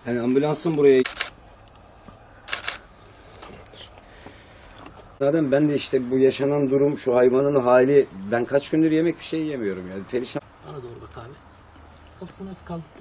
Yani ambulansın buraya... Zaten ben de işte bu yaşanan durum, şu hayvanın hali, ben kaç gündür yemek bir şey yemiyorum yani, perişan. Bana doğru bak abi. Kafasını hafif kaldırdı.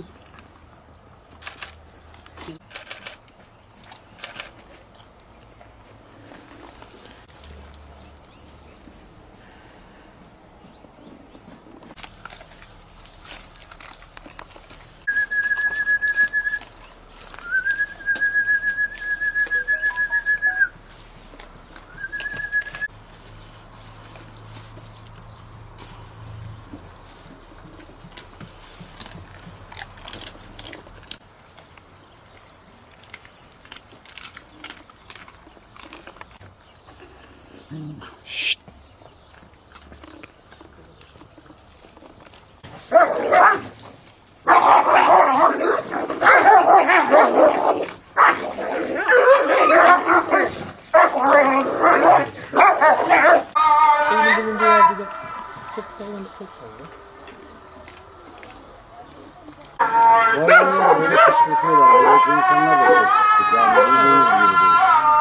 Şşt. Evin bulunduğu yerde de çok hayvan çok fazla. Bu hayvanlar böyle kışkırtıyorlar, böyle insanlar da çok sık, yani bildiğiniz gibi değil.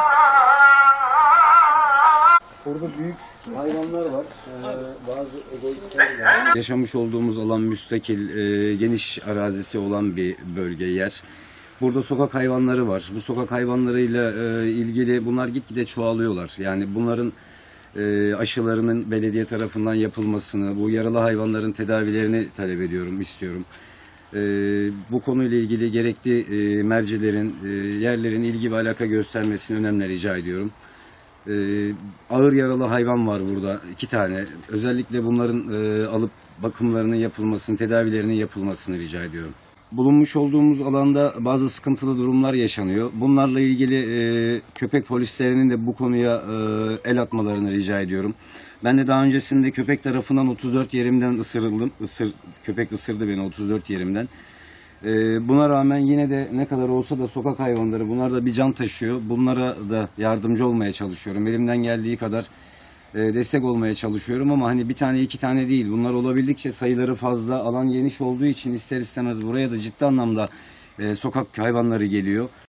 Burada büyük hayvanlar var, bazı egoistler var. Yaşamış olduğumuz alan müstakil, geniş arazisi olan bir bölge, yer. Burada sokak hayvanları var. Bu sokak hayvanlarıyla ilgili bunlar gitgide çoğalıyorlar. Yani bunların aşılarının belediye tarafından yapılmasını, bu yaralı hayvanların tedavilerini talep ediyorum, istiyorum. Bu konuyla ilgili gerekli mercilerin, yerlerin ilgi ve alaka göstermesini önemli rica ediyorum. Ağır yaralı hayvan var burada, 2 tane. Özellikle bunların alıp bakımlarının yapılmasını, tedavilerinin yapılmasını rica ediyorum. Bulunmuş olduğumuz alanda bazı sıkıntılı durumlar yaşanıyor. Bunlarla ilgili köpek polislerinin de bu konuya el atmalarını rica ediyorum. Ben de daha öncesinde köpek tarafından 34 yerimden ısırıldım. Köpek ısırdı beni 34 yerimden. Buna rağmen yine de ne kadar olsa da sokak hayvanları, bunlar da bir can taşıyor. Bunlara da yardımcı olmaya çalışıyorum. Elimden geldiği kadar destek olmaya çalışıyorum ama hani 1 tane 2 tane değil. Bunlar olabildikçe sayıları fazla, alan geniş olduğu için ister istemez buraya da ciddi anlamda sokak hayvanları geliyor.